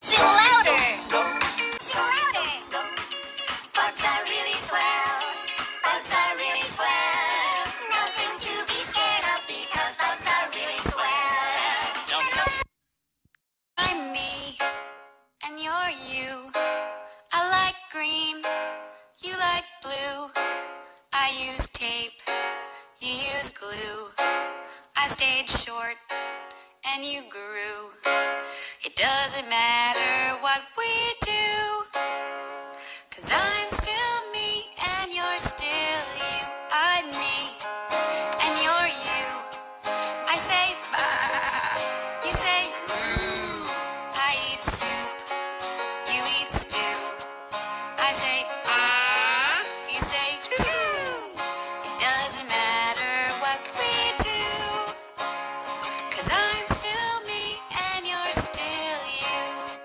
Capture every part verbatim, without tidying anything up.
Sing louder! Sing louder! Bugs are really swell. Bugs are really swell. Nothing to be scared of because bugs are really swell. I'm me, and you're you. I like green, you like blue. I use tape, you use glue. I stayed short, and you grew. It doesn't matter what we do, 'cause I'm still me, and you're still you. I'm me, and you're you. I say bah, you say moo. I eat soup, you eat stew. I say ah, you say choo. It doesn't matter what we do, 'cause I'm still me, and you're still you.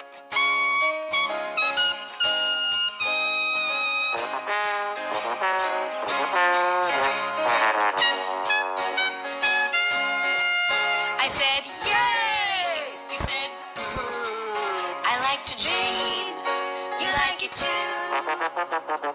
I said, yay! You said, boo. I like to dream. You like it too.